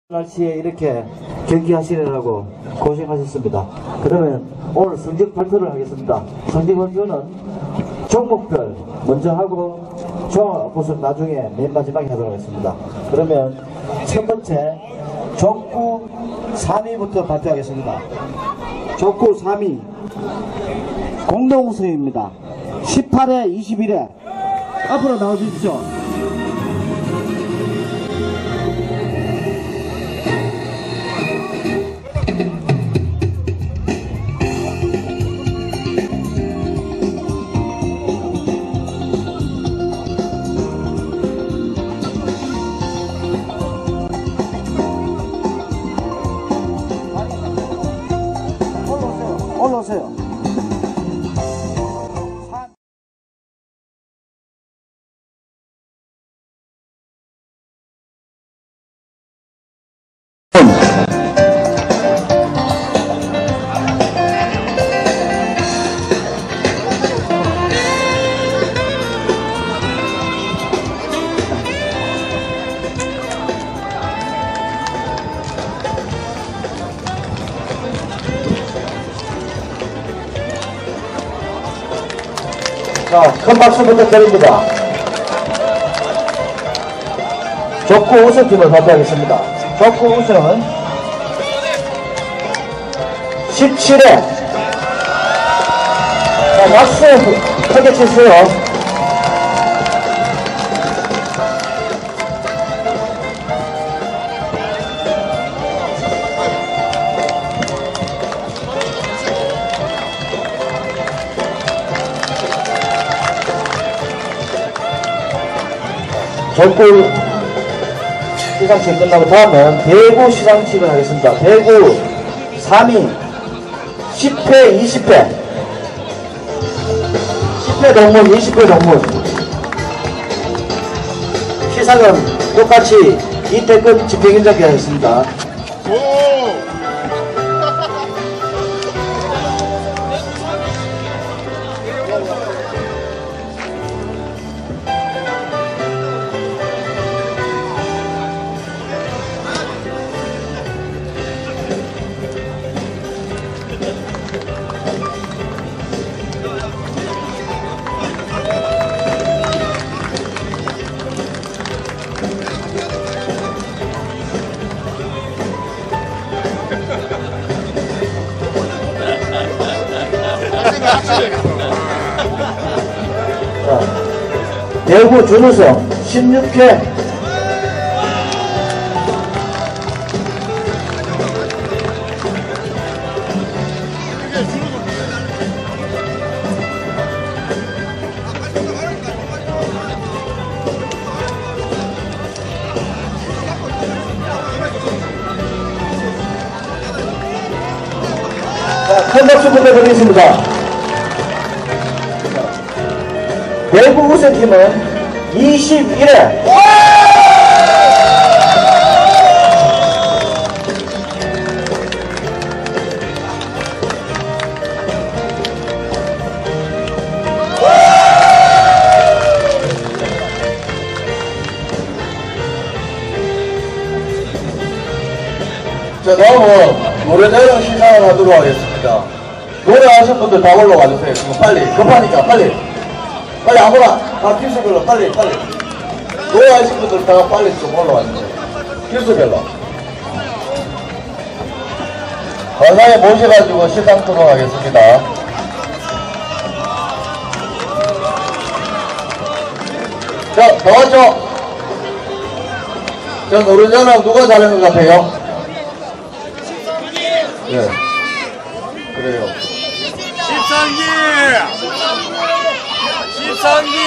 날씨에 이렇게 경기하시느라고 고생하셨습니다. 그러면 오늘 성적 발표를 하겠습니다. 성적 발표는 종목별 먼저 하고 종합 우승 나중에 맨 마지막에 하도록 하겠습니다. 그러면 첫 번째 족구 3위부터 발표하겠습니다. 족구 3위 공동 우승입니다. 18회 21회 앞으로 나와주십시오. 올라오세요. 자, 큰 박수 부탁드립니다. 족구 우승팀을 발표하겠습니다. 족구 우승은 17회. 자, 박수 크게 치세요. 족구 시상식 끝나고 다음은 배구 시상식을 하겠습니다. 배구 3위 10회 20회 10회 동문 20회 동문 시상은 똑같이 이태근 집행위원장께 하겠습니다. 자, 배구 준우승 16회 자, 큰 박수 부탁드리겠습니다. 배구 우승팀은 21회 자, 다음은 노래자랑 시상을 하도록 하겠습니다. 노래하신 분들 다 올라와 주세요. 지금 빨리 급하니까 빨리 아무나 다 필수별로 빨리 노래하신 분들 다 빨리 좀 올라와 주세요. 필수별로 관상에 모셔가지고 시상 토론 하겠습니다. 자, 다 왔죠? 자, 노래자랑 누가 잘하는 것 같아요? 예. 그래요. 13기!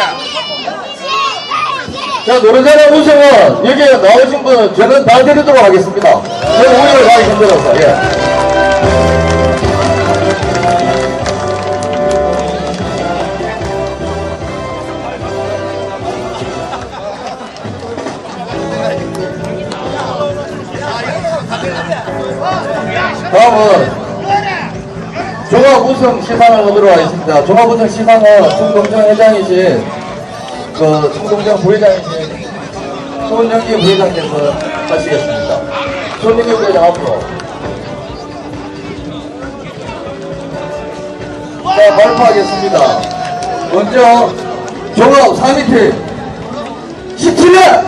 자, 노래자랑 우승은 여기에 나오신 분 저는 다 드리도록 하겠습니다. 저는 우위를 가기 힘들어서, 예. 다음은 종합 우승 시상을 하도록 하겠습니다. 종합 우승 시상은 총동정 회장이신, 총동정 부회장이신 손영기 부회장께서 하시겠습니다. 손영기 부회장 앞으로. 자, 발표하겠습니다. 먼저 종합 3위팀 17회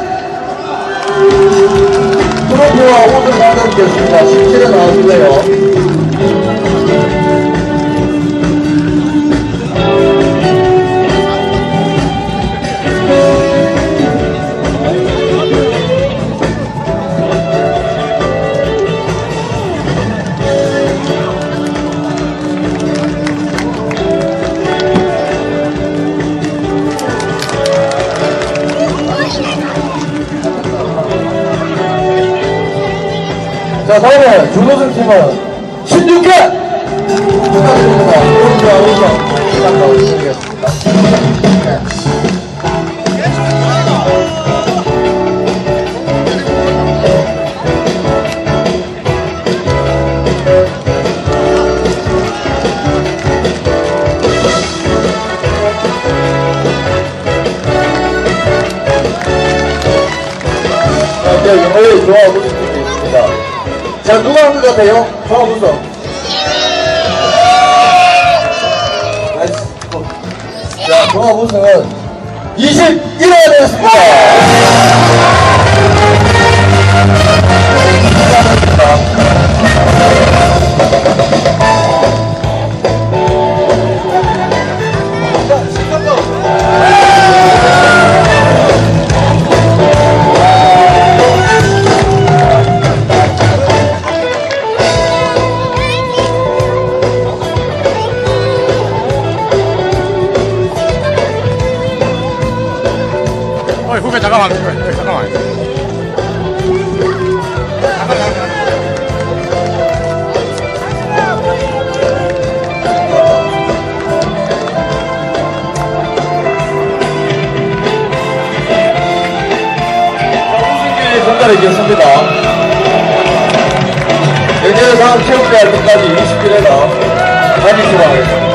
트로피와 옷을 나눠주겠습니다. 17회 나와주세요. 자, 다음은 준우승 팀은 16회 축하드립니다. 트로피와 옷을 시작 나와주시겠습니다. 이제 영어의 조합 우승 팀이 있습니다. 자, 누가 한 것 같아요? 조합 우승. 나이스. 자, 조합 우승은 21회가 되었습니다. 후배 잠깐만, 잠깐만. 우승길이 전달하겠습니다. 내년에 다음 체육대회 끝까지 20일에나 다니시라 하겠습니다.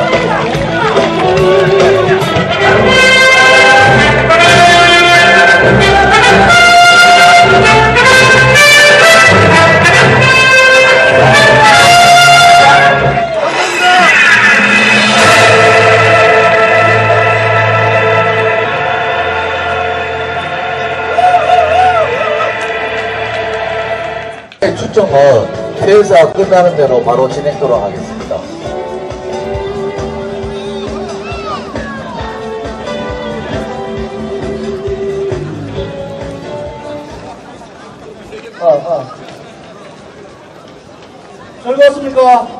추첨은 회사 끝나는 대로 바로 진행토록 하겠습니다. 즐거웠습니까?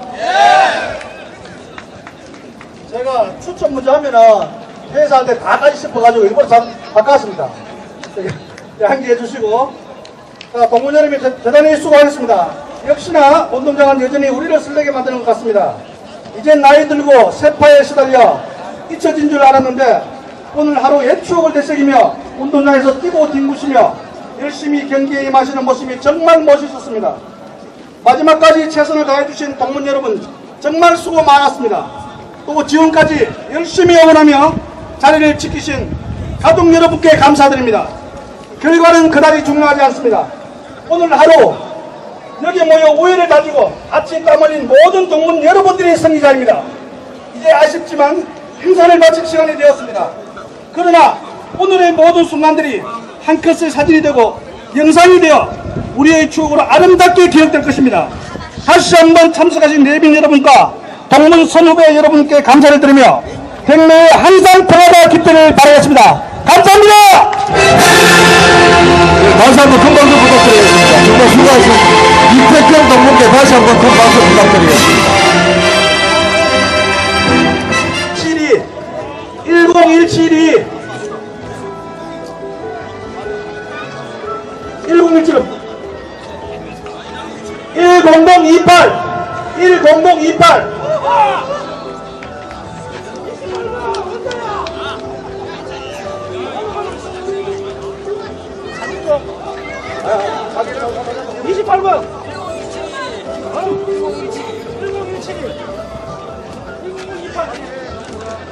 제가 추천 문제 하면은 회사한테 다 까지 싶어가지고 일부러 바꿨습니다. 양기해 주시고, 자, 동문 여러분이 대단히 수고하셨습니다. 역시나 운동장은 여전히 우리를 설레게 만드는 것 같습니다. 이제 나이 들고 세파에 시달려 잊혀진 줄 알았는데 오늘 하루 옛 추억을 되새기며 운동장에서 뛰고 뒹구시며 열심히 경기에 임하시는 모습이 정말 멋있었습니다. 마지막까지 최선을 다해주신 동문 여러분 정말 수고 많았습니다. 또 지금까지 열심히 응원하며 자리를 지키신 가족 여러분께 감사드립니다. 결과는 그다지 중요하지 않습니다. 오늘 하루 여기 모여 우애를 다지고 같이 땀 흘린 모든 동문 여러분들이 승리자입니다. 이제 아쉽지만 행사를 마칠 시간이 되었습니다. 그러나 오늘의 모든 순간들이 한 컷의 사진이 되고 영상이 되어 우리의 추억으로 아름답게 기억될 것입니다. 다시 한번 참석하신 내빈 여러분과 동문 선후배 여러분께 감사를 드리며 백내에 항상 평화가 깃들을 바라겠습니다. 감사합니다. 다시 한번 큰 박수 부탁드리겠습니다. 정말 수고하신 이태경 동문께 다시 한번 큰 박수 부탁드리겠습니다. 1017이 1028 28번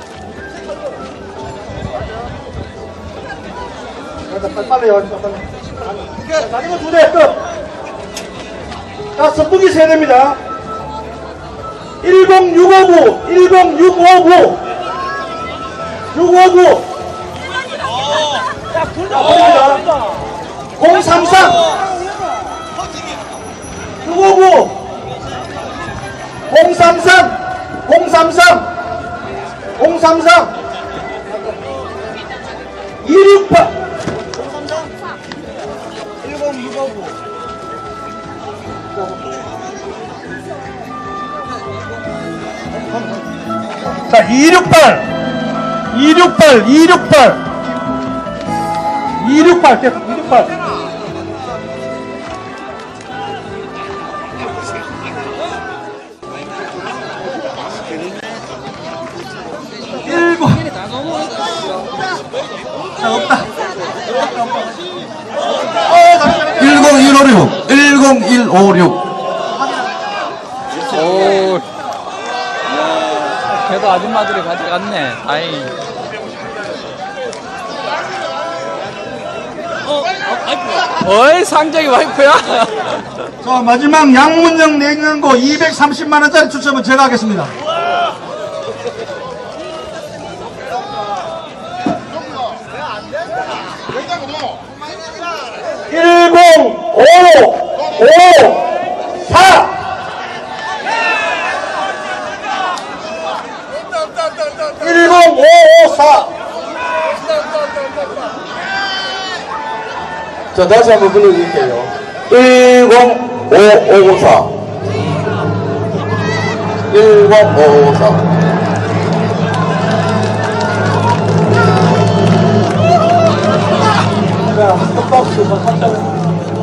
1017 빨리 와주세요. 자전거 2대 끝. 자, 선풍기 세대입니다. 10659, 10659, 659. 자, 보입니다. 033, 659, 033, 033, 033, 268. 자, 268, 268, 268, 268, 계속 268. 자, 없다. 10156, 10156. 오, 그래도 아줌마들이 가져갔네. 다행히. 어이, 상정이 와이프야? 자, 마지막 양문역 냉장고 230만원짜리 추첨은 제가 하겠습니다. 자, 다시 한번 불러드릴게요. 10554. 10554. 자, 핫박스 핫박.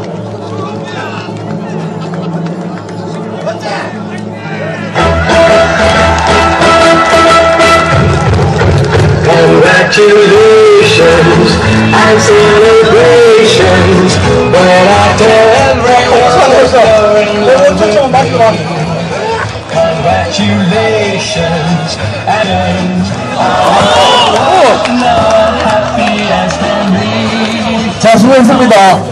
Congratulations and celebrations when I tell Congratulations and not happy as can be. 자, 수고했습니다.